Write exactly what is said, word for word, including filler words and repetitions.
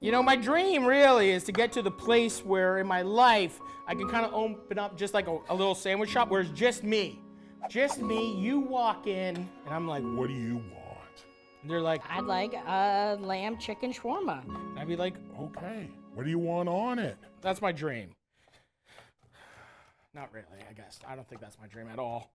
You know, my dream really is to get to the place where in my life I can kind of open up just like a, a little sandwich shop where it's just me. Just me, you walk in, and I'm like, What do you want? and they're like, I'd like a lamb chicken shawarma. and I'd be like, Okay. What do you want on it? that's my dream. Not really, I guess. I don't think that's my dream at all.